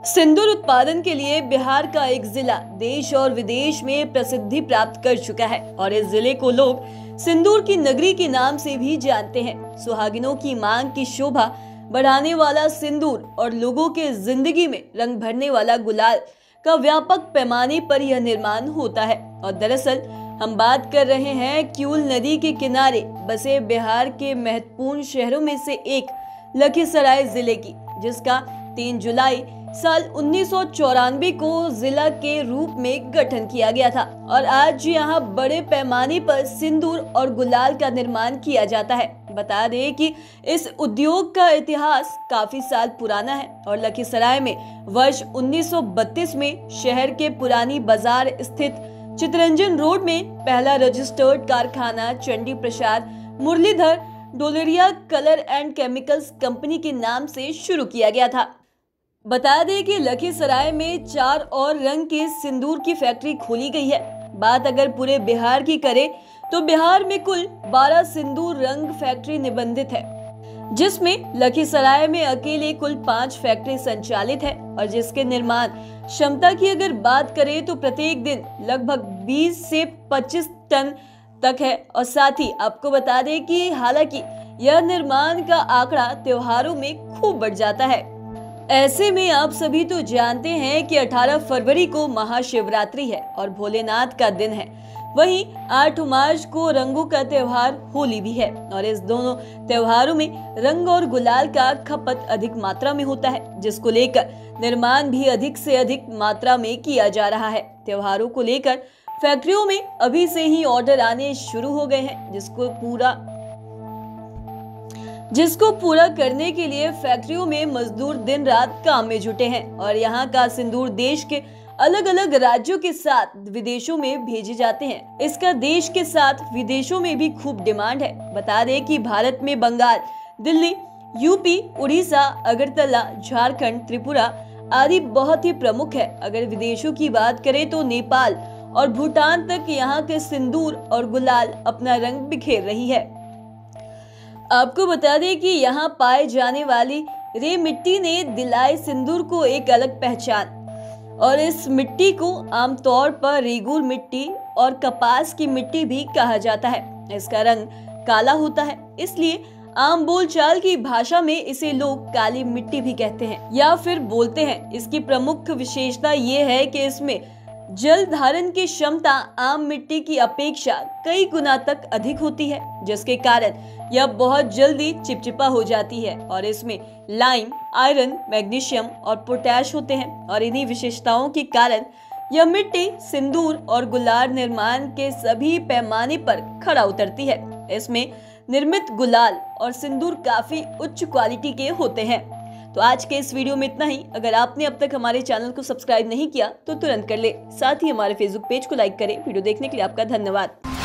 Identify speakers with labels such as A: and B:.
A: सिंदूर उत्पादन के लिए बिहार का एक जिला देश और विदेश में प्रसिद्धि प्राप्त कर चुका है और इस जिले को लोग सिंदूर की नगरी के नाम से भी जानते हैं। सुहागिनों की मांग की शोभा बढ़ाने वाला सिंदूर और लोगों के जिंदगी में रंग भरने वाला गुलाल का व्यापक पैमाने पर यह निर्माण होता है। और दरअसल हम बात कर रहे हैं किऊल नदी के किनारे बसे बिहार के महत्वपूर्ण शहरों में से एक लखीसराय जिले की, जिसका 3 जुलाई साल 1994 को जिला के रूप में गठन किया गया था और आज यहाँ बड़े पैमाने पर सिंदूर और गुलाल का निर्माण किया जाता है। बता दें कि इस उद्योग का इतिहास काफी साल पुराना है और लखीसराय में वर्ष 1932 में शहर के पुरानी बाजार स्थित चितरंजन रोड में पहला रजिस्टर्ड कारखाना Chandi Prasad Muralidhar Doleria colour and chemicals company के नाम से शुरू किया गया था। बता दें कि लखीसराय में 4 और रंग के सिंदूर की फैक्ट्री खोली गई है। बात अगर पूरे बिहार की करें तो बिहार में कुल 12 सिंदूर रंग फैक्ट्री निबंधित है, जिसमें लखीसराय में अकेले कुल 5 फैक्ट्री संचालित है और जिसके निर्माण क्षमता की अगर बात करें तो प्रत्येक दिन लगभग 20 से 25 टन तक है। और साथ ही आपको बता दें कि हालांकि यह निर्माण का आंकड़ा त्योहारों में खूब बढ़ जाता है। ऐसे में आप सभी तो जानते हैं कि 18 फरवरी को महाशिवरात्रि है और भोलेनाथ का दिन है। वहीं 8 मार्च को रंगों का त्योहार होली भी है और इस दोनों त्योहारों में रंग और गुलाल का खपत अधिक मात्रा में होता है, जिसको लेकर निर्माण भी अधिक से अधिक मात्रा में किया जा रहा है। त्योहारों को लेकर फैक्ट्रियों में अभी से ही ऑर्डर आने शुरू हो गए हैं, जिसको पूरा करने के लिए फैक्ट्रियों में मजदूर दिन रात काम में जुटे हैं और यहाँ का सिंदूर देश के अलग अलग राज्यों के साथ विदेशों में भेजे जाते हैं। इसका देश के साथ विदेशों में भी खूब डिमांड है। बता दें कि भारत में बंगाल, दिल्ली, यूपी, उड़ीसा, अगरतला, झारखंड, त्रिपुरा आदि बहुत ही प्रमुख है। अगर विदेशों की बात करें तो नेपाल और भूटान तक यहाँ के सिंदूर और गुलाल अपना रंग बिखेर रही है। आपको बता दें कि यहाँ पाए जाने वाली रे मिट्टी ने दिलाई सिंदूर को एक अलग पहचान और इस मिट्टी को आमतौर पर रेगूर मिट्टी और कपास की मिट्टी भी कहा जाता है। इसका रंग काला होता है, इसलिए आम बोलचाल की भाषा में इसे लोग काली मिट्टी भी कहते हैं या फिर बोलते हैं। इसकी प्रमुख विशेषता ये है कि इसमें जल धारण की क्षमता आम मिट्टी की अपेक्षा कई गुना तक अधिक होती है, जिसके कारण यह बहुत जल्दी चिपचिपा हो जाती है और इसमें लाइम, आयरन, मैग्नीशियम और पोटैश होते हैं और इन्हीं विशेषताओं के कारण यह मिट्टी सिंदूर और गुलाल निर्माण के सभी पैमाने पर खरा उतरती है। इसमें निर्मित गुलाल और सिंदूर काफी उच्च क्वालिटी के होते हैं। तो आज के इस वीडियो में इतना ही। अगर आपने अब तक हमारे चैनल को सब्सक्राइब नहीं किया तो तुरंत कर ले, साथ ही हमारे फेसबुक पेज को लाइक करें। वीडियो देखने के लिए आपका धन्यवाद।